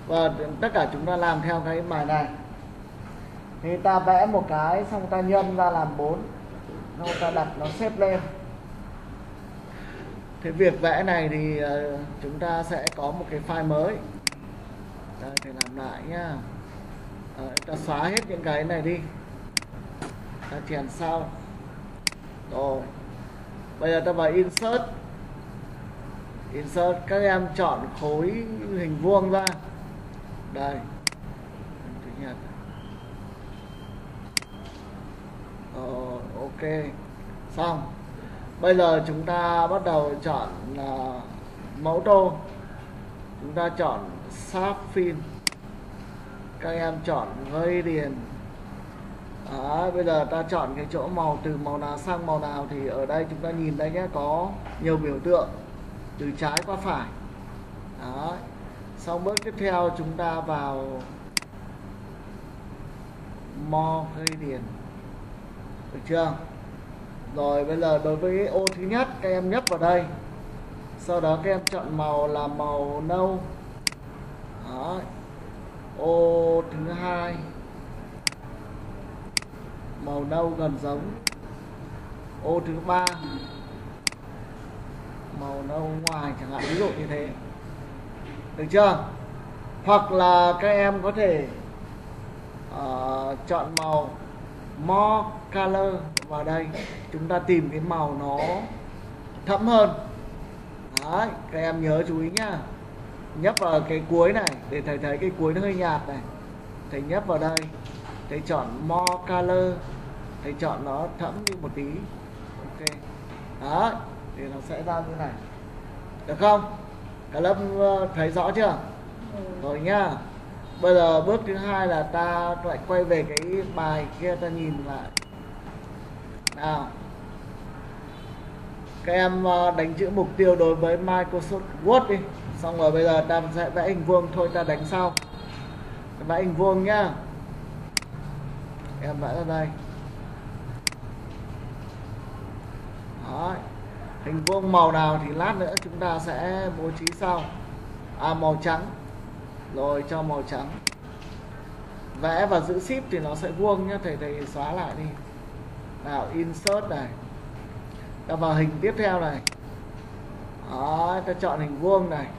Và tất cả chúng ta làm theo cái bài này. Thì ta vẽ một cái xong ta nhân ra làm 4, xong ta đặt nó xếp lên. Thế việc vẽ này thì chúng ta sẽ có một cái file mới. Đây, thì làm lại nhá. Ta xóa hết những cái này đi, ta chèn sau. Rồi bây giờ ta vào insert. Các em chọn khối hình vuông ra. Đây, thứ nhất. Ok, xong. Bây giờ chúng ta bắt đầu chọn mẫu tô. Chúng ta chọn Sharp Fill. Các em chọn Gradient. Bây giờ ta chọn cái chỗ màu, từ màu nào sang màu nào. Thì ở đây chúng ta nhìn đây nhé, có nhiều biểu tượng từ trái qua phải. Đó. Xong bước tiếp theo chúng ta vào More Gradient. Được chưa? Rồi bây giờ đối với ô thứ nhất, các em nhấp vào đây. Sau đó các em chọn màu là màu nâu. Đó. Ô thứ hai, màu nâu gần giống. Ô thứ ba, màu nâu ngoài chẳng hạn, ví dụ như thế. Được chưa? Hoặc là các em có thể chọn màu More Color vào đây. Chúng ta tìm cái màu nó thẫm hơn. Đấy, các em nhớ chú ý nhá. Nhấp vào cái cuối này để thầy thấy cái cuối nó hơi nhạt này. Thầy nhấp vào đây, thầy chọn More Color, thầy chọn nó thẫm đi một tí. Ok. Đó, thì nó sẽ ra như này. Được không? Cả lớp thấy rõ chưa? Rồi nhá. Bây giờ bước thứ hai là ta lại quay về cái bài kia, ta nhìn lại. Nào. Các em đánh chữ mục tiêu đối với Microsoft Word đi. Xong rồi bây giờ ta sẽ vẽ hình vuông, thôi ta đánh sau. Vẽ hình vuông nhá. Em vẽ ra đây. Đó. Hình vuông màu nào thì lát nữa chúng ta sẽ bố trí sau. Màu trắng. Rồi cho màu trắng. Vẽ và giữ ship thì nó sẽ vuông nhá. Thầy xóa lại đi. Nào, insert này. Ta vào hình tiếp theo này. Đó, ta chọn hình vuông này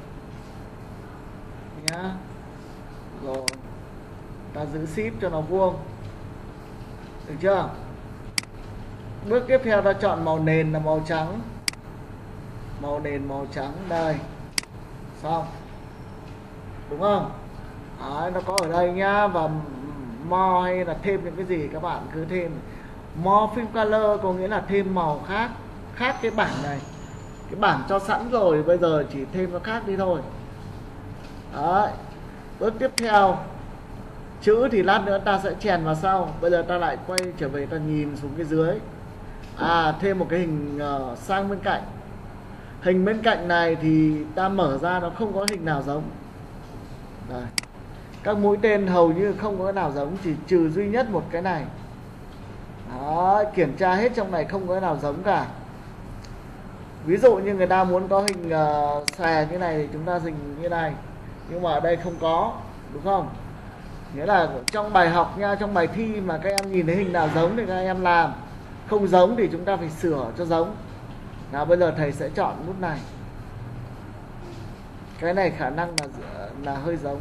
nhá. Rồi ta giữ ship cho nó vuông. Được chưa? Bước tiếp theo ta chọn màu nền là màu trắng. Màu nền màu trắng đây. Xong. Đúng không? Đấy, nó có ở đây nhá. Và more hay là thêm những cái gì các bạn cứ thêm. More Fill Color có nghĩa là thêm màu khác. Khác cái bảng này. Cái bảng cho sẵn rồi, bây giờ chỉ thêm nó khác đi thôi. Đấy. Bước tiếp theo, chữ thì lát nữa ta sẽ chèn vào sau. Bây giờ ta lại quay trở về, ta nhìn xuống cái dưới. Thêm một cái hình sang bên cạnh. Hình bên cạnh này thì ta mở ra nó không có hình nào giống. Đây. Các mũi tên hầu như không có cái nào giống, chỉ trừ duy nhất một cái này. Đó, kiểm tra hết trong này không có cái nào giống cả. Ví dụ như người ta muốn có hình xòe như này thì chúng ta dình như này. Nhưng mà ở đây không có, đúng không? Nghĩa là trong bài học nha, trong bài thi mà các em nhìn thấy hình nào giống thì các em làm. Không giống thì chúng ta phải sửa cho giống. Nào bây giờ thầy sẽ chọn nút này. Cái này khả năng là hơi giống.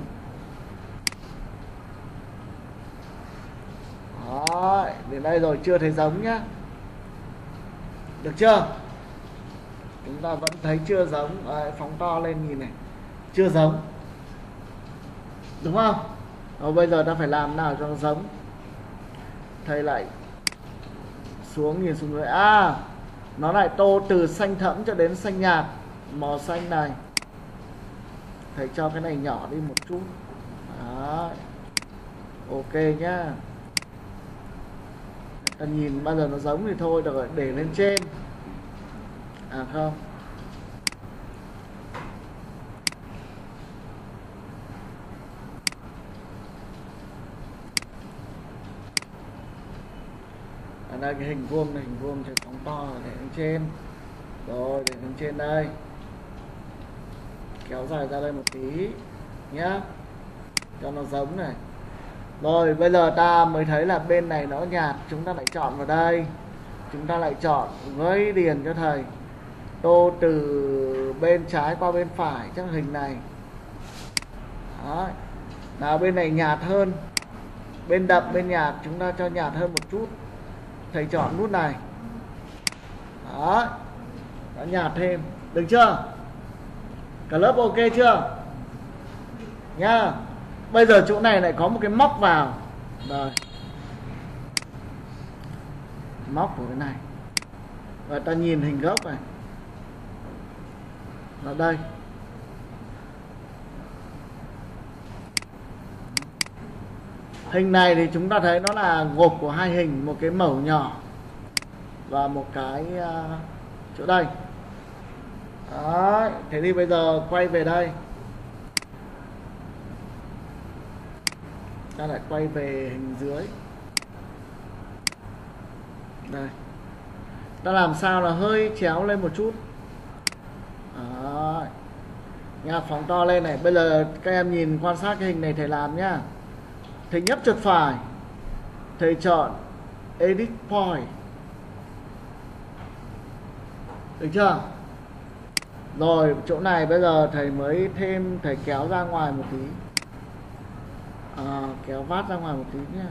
Đó, đến đây rồi, chưa thấy giống nhá. Được chưa? Chúng ta vẫn thấy chưa giống. Phóng to lên nhìn này. Chưa giống. Đúng không? Rồi bây giờ ta phải làm nào cho nó giống. Thầy lại xuống, nhìn xuống dưới. Nó lại tô từ xanh thẫm cho đến xanh nhạt. Màu xanh này. Thầy cho cái này nhỏ đi một chút. Đó. Ok nhá. Ta nhìn bao giờ nó giống thì thôi, được rồi, để lên trên. Không. Đây cái hình vuông này, hình vuông cho phóng to để lên trên. Rồi, để lên trên đây. Kéo dài ra đây một tí nhá. cho nó giống này. Rồi bây giờ ta mới thấy là bên này nó nhạt, chúng ta lại chọn vào đây, chúng ta lại chọn với điền cho thầy tô từ bên trái qua bên phải trong hình này. Đó. Nào bên này nhạt hơn, bên đậm bên nhạt chúng ta cho nhạt hơn một chút, thầy chọn nút này. Đó, nó nhạt thêm, được chưa? Cả lớp ok chưa nhá? Bây giờ chỗ này lại có một cái móc vào rồi, móc của cái này, và ta nhìn hình gốc này ở đây. Hình này thì chúng ta thấy nó là gộp của hai hình, một cái mẩu nhỏ và một cái chỗ đây. Đấy, thế thì bây giờ quay về đây, ta lại quay về hình dưới đây, ta làm sao là hơi chéo lên một chút. Đấy, nha, phóng to lên này. Bây giờ các em nhìn quan sát cái hình này thầy làm nhá. Thầy nhấp chuột phải, thầy chọn Edit Point, được chưa? Rồi chỗ này bây giờ thầy mới thêm, thầy kéo ra ngoài một tí, kéo vát ra ngoài một tí nhé.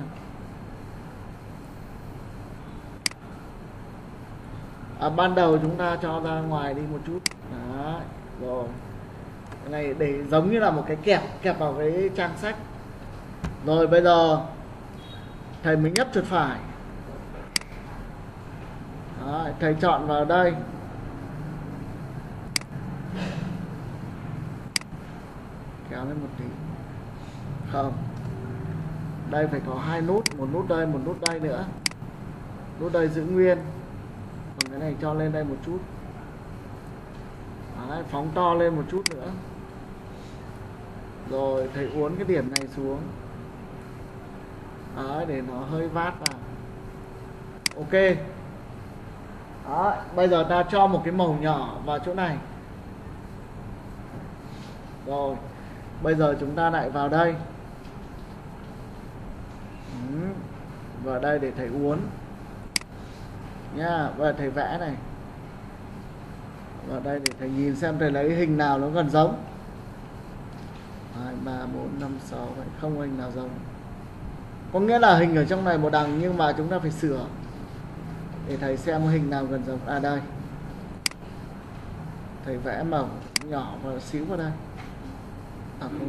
Ban đầu chúng ta cho ra ngoài đi một chút. Đấy, rồi cái này để giống như là một cái kẹp vào cái trang sách. Rồi bây giờ thầy mới nhấp chuột phải. Đấy, thầy chọn vào đây, kéo lên một tí. Không, đây phải có hai nút, một nút đây, một nút đây nữa. Nút đây giữ nguyên, còn cái này cho lên đây một chút. Đấy, phóng to lên một chút nữa. Rồi thầy uốn cái điểm này xuống. Đấy, để nó hơi vát vào. Ok. Đó, bây giờ ta cho một cái màu nhỏ vào chỗ này. Rồi bây giờ chúng ta lại vào đây, vào đây để thầy uốn nha. Và thầy vẽ này vào đây để thầy nhìn xem thầy lấy hình nào nó gần giống. 2, 3, 4, 5, 6 vậy, không hình nào giống. Có nghĩa là hình ở trong này một đằng, nhưng mà chúng ta phải sửa để thầy xem hình nào gần giống. À đây, thầy vẽ màu nhỏ và xíu vào đây. Không.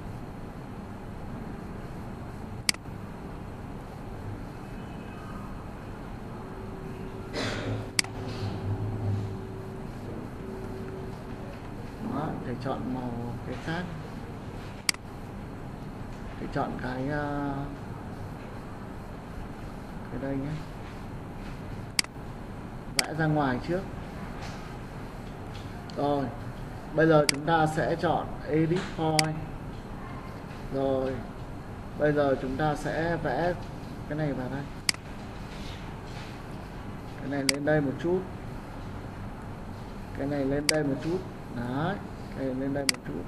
Đó, thầy chọn màu cái khác, thầy chọn cái đây nhé, vẽ ra ngoài trước. Rồi bây giờ chúng ta sẽ chọn Edit Point. Rồi bây giờ chúng ta sẽ vẽ cái này vào đây, cái này lên đây một chút, cái này lên đây một chút. Đấy, cái này lên đây một chút.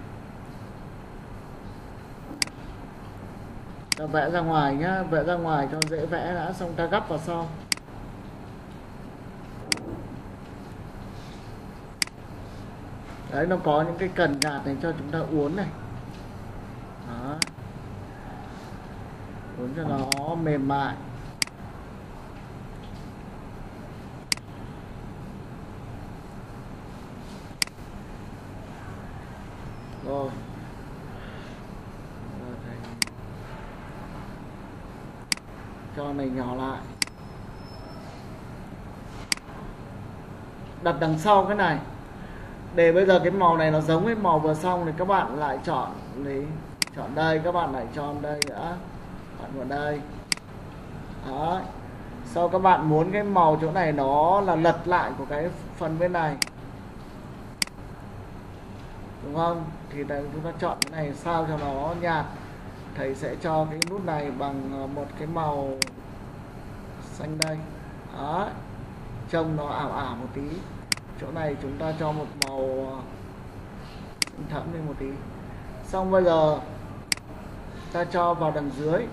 Ta vẽ ra ngoài nhá, vẽ ra ngoài cho dễ vẽ đã, xong ta gấp vào sau. Đấy, nó có những cái cần gạt này cho chúng ta uốn này. Đó, uốn cho nó mềm mại. Rồi cho này nhỏ lại, đặt đằng sau cái này để bây giờ cái màu này nó giống với màu vừa xong thì các bạn lại chọn lấy, chọn đây, các bạn lại chọn đây nữa, bạn vào đây. Đó, sau các bạn muốn cái màu chỗ này nó là lật lại của cái phần bên này, đúng không? Thì đây chúng ta chọn cái này sao cho nó nhạt. Thầy sẽ cho cái nút này bằng một cái màu xanh đây. Đó, trông nó ảo ảo một tí. Chỗ này chúng ta cho một màu thẫm lên một tí. Xong bây giờ ta cho vào đằng dưới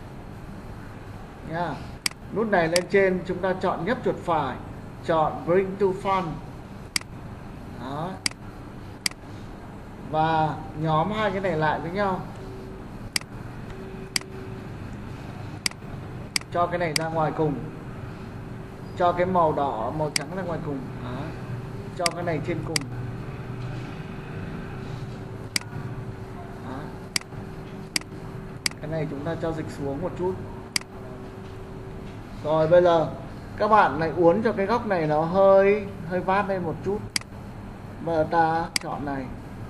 nha. Nút này lên trên chúng ta chọn nhấp chuột phải, chọn Bring to Front. Đó. Và nhóm hai cái này lại với nhau. Cho cái này ra ngoài cùng. Cho cái màu đỏ, màu trắng ra ngoài cùng. Đó. Cho cái này trên cùng. Đó. Cái này chúng ta cho dịch xuống một chút. Rồi bây giờ các bạn lại uốn cho cái góc này nó hơi vát lên một chút. Bây giờ ta chọn này.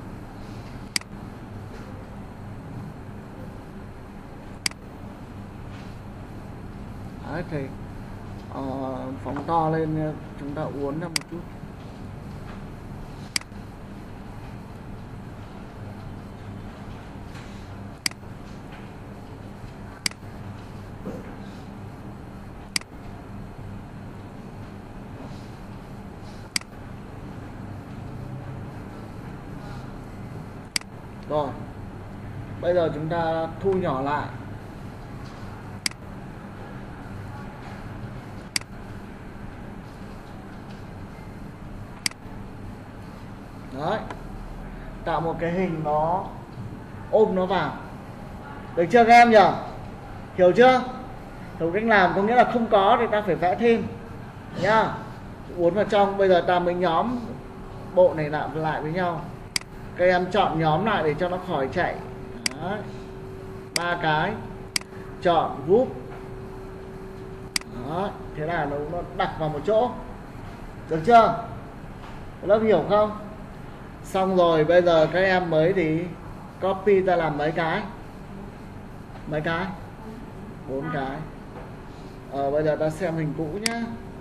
Đấy thì phóng to lên, chúng ta uốn ra một chút. Rồi, bây giờ chúng ta thu nhỏ lại. Đấy, tạo một cái hình nó ôm nó vào. Được chưa các em nhỉ? Hiểu chưa? Hiểu cách làm, có nghĩa là không có thì ta phải vẽ thêm nhá. Uốn vào trong, bây giờ ta mới nhóm bộ này lại với nhau. Các em chọn nhóm lại để cho nó khỏi chạy. Đấy. 3 cái. Chọn group. Đó. Thế là nó đặt vào một chỗ. Được chưa? Lớp hiểu không? Xong rồi bây giờ các em mới thì copy ta làm mấy cái? Mấy cái? 4 cái. Bây giờ ta xem hình cũ nhá.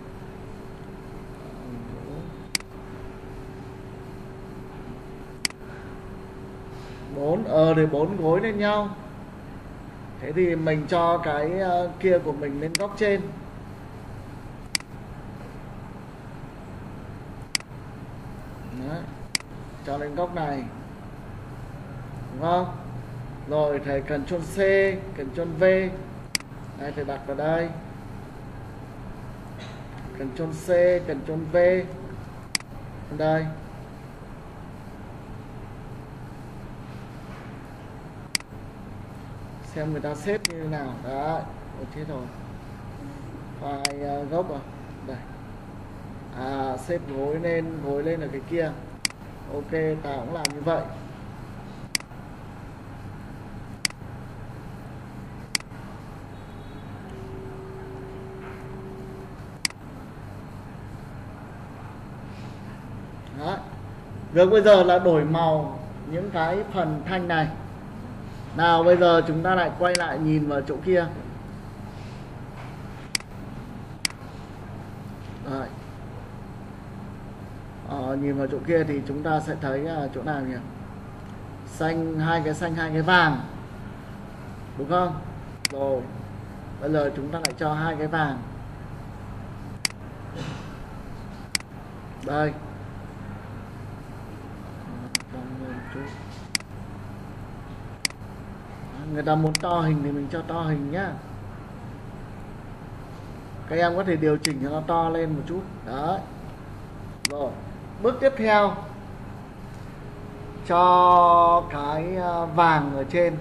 4 để 4 gối lên nhau. Thế thì mình cho cái kia của mình lên góc trên. Đấy. Cho lên góc này. Đúng không? Rồi thầy Ctrl C, Ctrl V. Đây thầy đặt vào đây. Ctrl C, Ctrl V. Đây. Xem người ta xếp như thế nào. Đấy, chết rồi. File gốc à? Đây. Xếp gối lên ở cái kia. Ok, ta cũng làm như vậy. Đó. Việc bây giờ là đổi màu những cái phần thanh này. Nào bây giờ chúng ta lại quay lại nhìn vào chỗ kia. Rồi. Nhìn vào chỗ kia thì chúng ta sẽ thấy chỗ nào nhỉ? Xanh, hai cái vàng. Đúng không? Rồi. Bây giờ chúng ta lại cho 2 cái vàng. Đây. Người ta muốn to hình thì mình cho to hình nhá. Các em có thể điều chỉnh cho nó to lên một chút. Đấy. Rồi. Bước tiếp theo, cho cái vàng ở trên.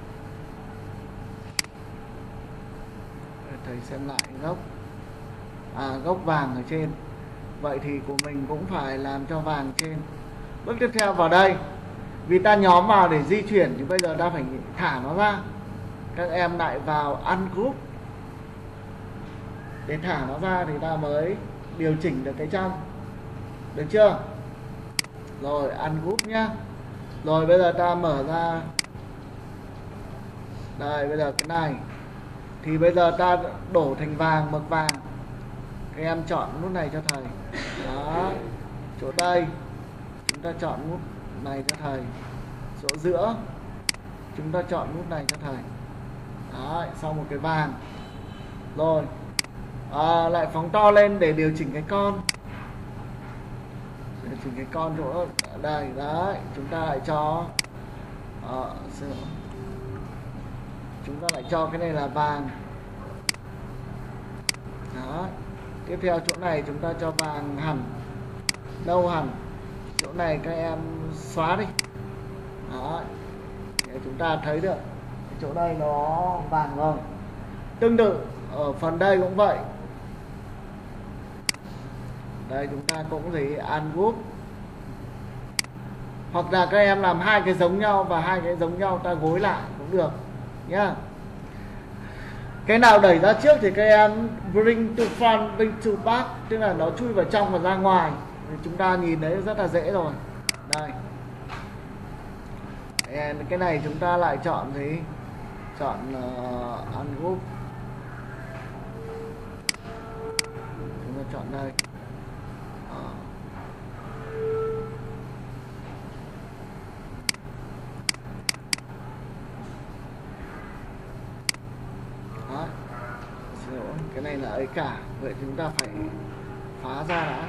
Thầy xem lại gốc. Gốc vàng ở trên. Vậy thì của mình cũng phải làm cho vàng trên. Bước tiếp theo vào đây. Vì ta nhóm vào để di chuyển thì bây giờ ta phải thả nó ra. Các em lại vào ungroup. Để thả nó ra thì ta mới điều chỉnh được cái trong. Được chưa? Rồi ungroup nhá. Rồi bây giờ ta mở ra. Đây bây giờ cái này. Thì bây giờ ta đổ thành vàng, mực vàng. Các em chọn nút này cho thầy. Đó. Chỗ đây chúng ta chọn nút này cho thầy. Chỗ giữa chúng ta chọn nút này cho thầy. Đấy, xong một cái vàng. Rồi lại phóng to lên để điều chỉnh cái con. Điều chỉnh cái con chỗ đây. Đấy, chúng ta lại cho chúng ta lại cho cái này là vàng. Đó. Tiếp theo chỗ này chúng ta cho vàng hẳn, đâu hẳn. Chỗ này các em xóa đi. Đó. Để chúng ta thấy được chỗ đây nó vàng rồi. Tương tự ở phần đây cũng vậy. Đây chúng ta cũng gì ungroup. Hoặc là các em làm hai cái giống nhau và hai cái giống nhau ta gối lại cũng được nhá. Cái nào đẩy ra trước thì các em bring to front, bring to back, tức là nó chui vào trong và ra ngoài. Thì chúng ta nhìn đấy rất là dễ rồi. Đây. Cái này chúng ta lại chọn gì? Chọn ungroup. Chúng ta chọn đây. Đó. Cái này là ấy cả, vậy chúng ta phải phá ra đã.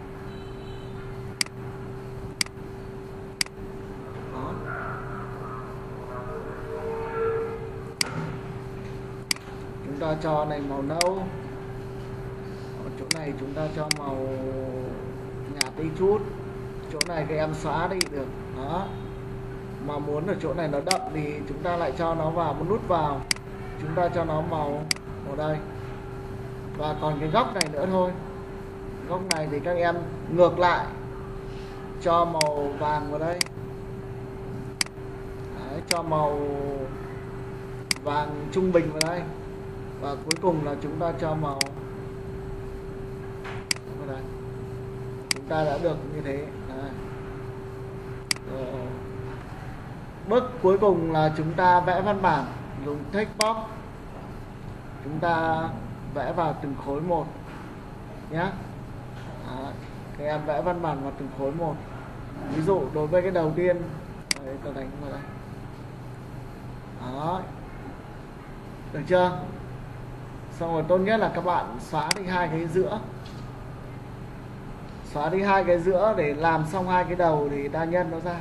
Đó. Chúng ta cho này màu nâu. Ở chỗ này chúng ta cho màu nhạt đi chút. Chỗ này các em xóa đi được. Đó. Mà muốn ở chỗ này nó đậm thì chúng ta lại cho nó vào một nút vào. Chúng ta cho nó màu đây. Và còn cái góc này nữa thôi. Góc này thì các em ngược lại, cho màu vàng vào đây. Đấy, cho màu vàng trung bình vào đây. Và cuối cùng là chúng ta cho màu vào đây. Chúng ta đã được như thế. Bước cuối cùng là chúng ta vẽ văn bản dùng text box. Chúng ta vẽ vào từng khối một nhé. Các em vẽ văn bản vào từng khối một. Ví dụ đối với cái đầu tiên, đấy, tôi đánh vào đây. Đó. Được chưa? Xong rồi tốt nhất là các bạn xóa đi hai cái giữa. Xóa đi hai cái giữa để làm xong hai cái đầu thì ta nhân nó ra.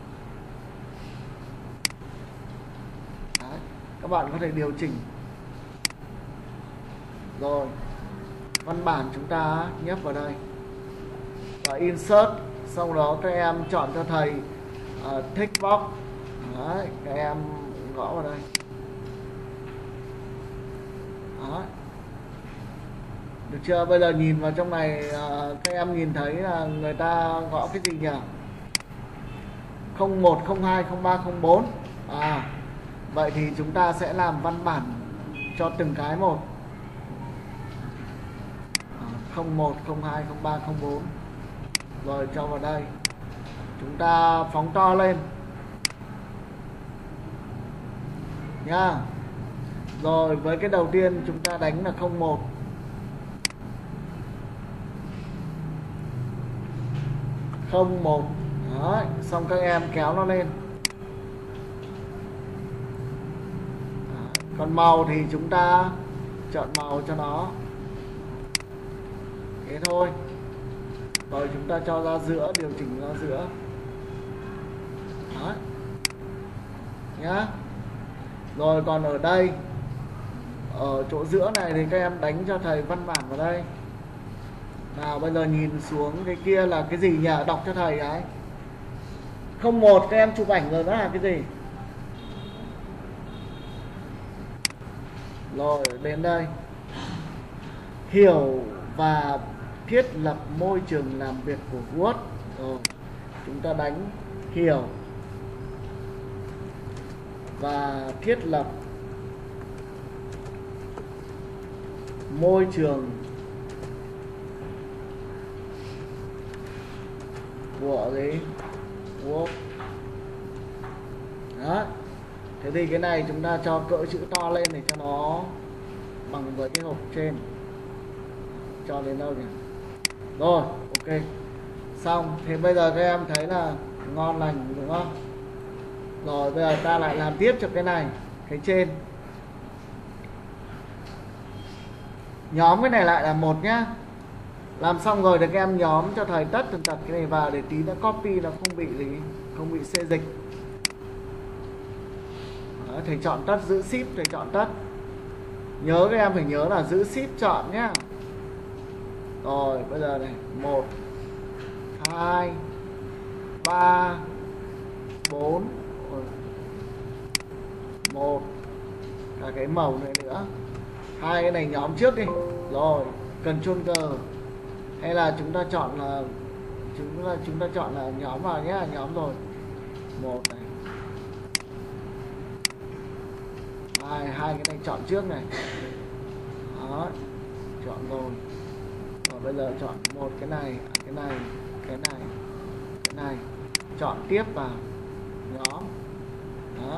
Đấy. Các bạn có thể điều chỉnh. Rồi, văn bản chúng ta nhấp vào đây và insert. Sau đó các em chọn cho thầy text box. Đấy, các em gõ vào đây. Đó. Được chưa? Bây giờ nhìn vào trong này các em nhìn thấy là người ta gõ cái gì nhỉ? 01, 02, 03, 04. Vậy thì chúng ta sẽ làm văn bản cho từng cái một. 01, 02, 03, 04. Rồi cho vào đây. Chúng ta phóng to lên nha. Rồi với cái đầu tiên chúng ta đánh là 01. Đấy, xong các em kéo nó lên. Còn màu thì chúng ta chọn màu cho nó. Thế thôi. Rồi chúng ta cho ra giữa, điều chỉnh ra giữa. Đó. Nhá. Rồi còn ở đây, ở chỗ giữa này thì các em đánh cho thầy văn bản vào đây. Nào bây giờ nhìn xuống cái kia là cái gì nhỉ? Đọc cho thầy ấy. 01 các em chụp ảnh rồi, đó là cái gì? Rồi đến đây. Hiểu và thiết lập môi trường làm việc của Word. Rồi chúng ta đánh hiểu và thiết lập môi trường của cái Word. Đó. Thế thì cái này chúng ta cho cỡ chữ to lên để cho nó bằng với cái hộp trên. Cho đến đâu nhỉ? Rồi, ok. Xong, thì bây giờ các em thấy là ngon lành đúng không? Rồi bây giờ ta lại làm tiếp cho cái này, cái trên. Nhóm cái này lại là một nhá. Làm xong rồi thì các em nhóm cho thầy tất tần tật cái này vào để tí nữa copy nó không bị gì, không bị xê dịch. Đó, thầy chọn tất giữ ship, thầy chọn tất. Nhớ các em phải nhớ là giữ ship chọn nhá. Rồi bây giờ này 1 2 3 4 1 cả cái màu này nữa. Hai cái này nhóm trước đi. Rồi Ctrl G hay là chúng ta chọn là chúng ta chọn là nhóm vào nhé. Nhóm rồi 1 này, hai cái này chọn trước này. Đó, chọn rồi. Rồi bây giờ chọn một cái này, cái này, cái này, cái này, chọn tiếp vào nhóm. Đó.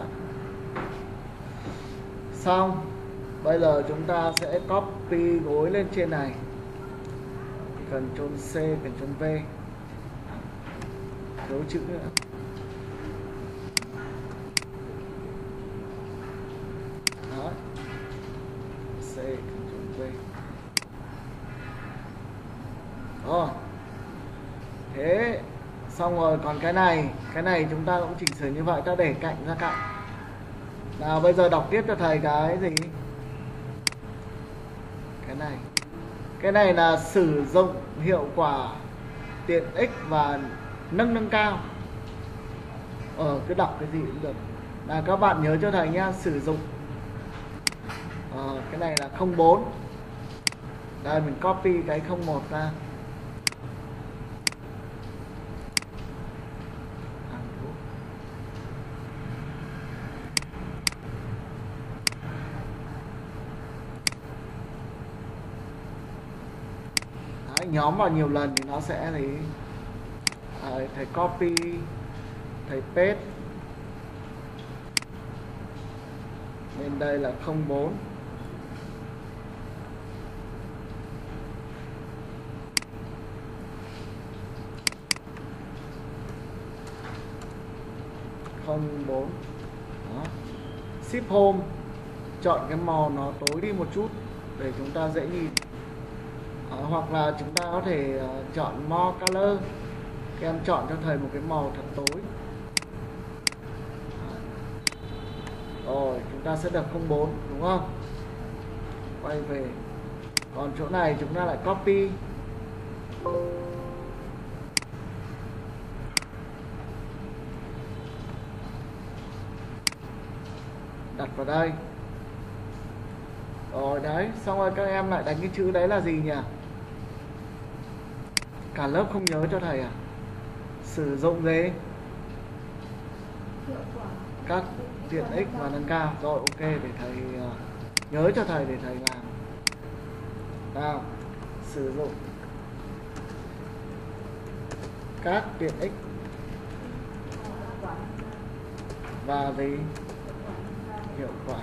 Xong. Bây giờ chúng ta sẽ copy gối lên trên này. Ctrl C, Ctrl V. Dấu chữ nữa. Đó. C, Ctrl V. Rồi. Thế xong rồi, còn cái này chúng ta cũng chỉnh sửa như vậy, ta để cạnh ra cạnh. Nào bây giờ đọc tiếp cho thầy cái gì? Cái này là sử dụng hiệu quả tiện ích và nâng cao. Cứ đọc cái gì cũng được. Là các bạn nhớ cho thầy nhá, sử dụng. Cái này là 04. Đây mình copy cái 01 ra. Nhóm vào nhiều lần thì nó sẽ thấy thầy copy, thầy paste bên đây là 04. Đó. Ship home, chọn cái màu nó tối đi một chút để chúng ta dễ nhìn. Hoặc là chúng ta có thể chọn more color. Các em chọn cho thầy một cái màu thật tối. Rồi chúng ta sẽ được 04 đúng không? Quay về. Còn chỗ này chúng ta lại copy. Đặt vào đây. Rồi đấy, xong rồi các em lại đánh cái chữ đấy là gì nhỉ? Cả lớp không nhớ cho thầy à? Sử dụng gì? Các tiện ích và nâng cao. Rồi ok, để thầy nhớ cho thầy để thầy làm. Nào, sử dụng các tiện ích và gì? Hiệu quả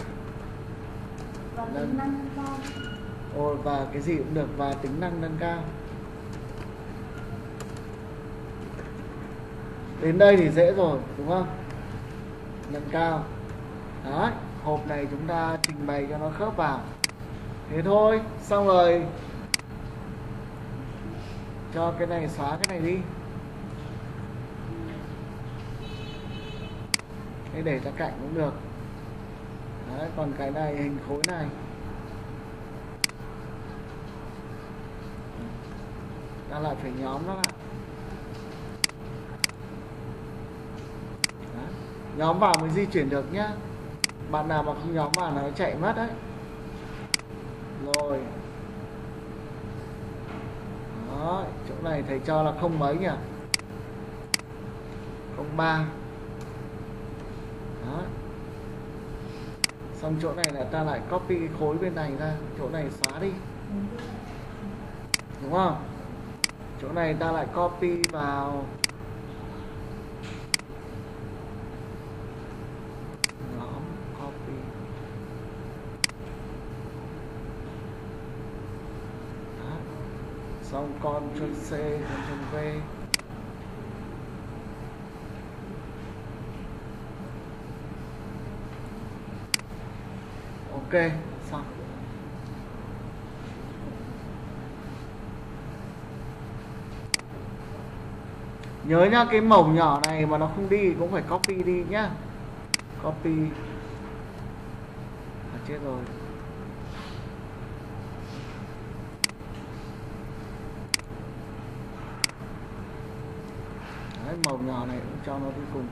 và cái gì cũng được, và tính năng nâng cao. Đến đây thì dễ rồi đúng không? Nâng cao. Đấy, hộp này chúng ta trình bày cho nó khớp vào. Thế thôi, xong rồi. Cho cái này xóa cái này đi. Thế để ra cạnh cũng được. Đấy, còn cái này hình khối này ta lại phải nhóm nó lại. Đấy, nhóm vào mới di chuyển được nhá. Bạn nào mà không nhóm vào nó chạy mất đấy. Rồi. Đó, chỗ này thầy cho là không mấy nhỉ? 03. Đó. Xong chỗ này là ta lại copy cái khối bên này ra, chỗ này xóa đi. Đúng không? Chỗ này ta lại copy vào. Nhóm copy. Đó. Xong Ctrl C, Ctrl V. Ok, xong. Nhớ nhá, cái mẩu nhỏ này mà nó không đi cũng phải copy đi nhá. Copy. chết rồi. Đấy, màu nhỏ này cũng cho nó đi cùng.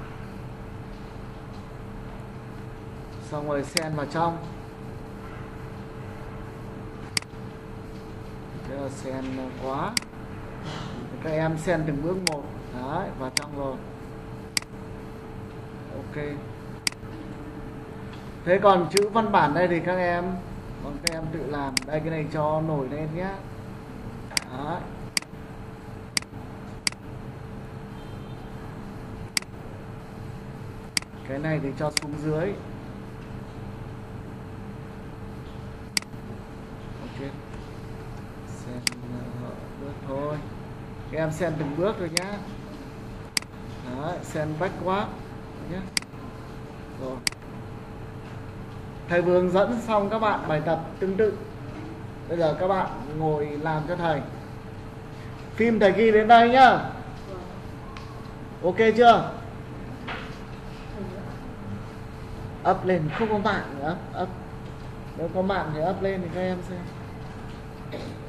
Xong rồi xen vào trong. Thế là xen quá. Các em xen từng bước một. Đấy, vào trong rồi. Ok. Thế còn chữ văn bản đây thì các em tự làm. Đây, cái này cho nổi lên nhé. Đấy. Cái này thì cho xuống dưới. Ok. Xen bước thôi. Các em xen từng bước rồi nhá. Đấy, xen backward nhé. Rồi. Thầy vừa hướng dẫn xong các bạn bài tập tương tự. Bây giờ các bạn ngồi làm cho thầy. Phim thầy ghi đến đây nhá. Ok chưa? Up lên, không có mạng nữa. Up. Nếu có mạng thì up lên thì các em xem.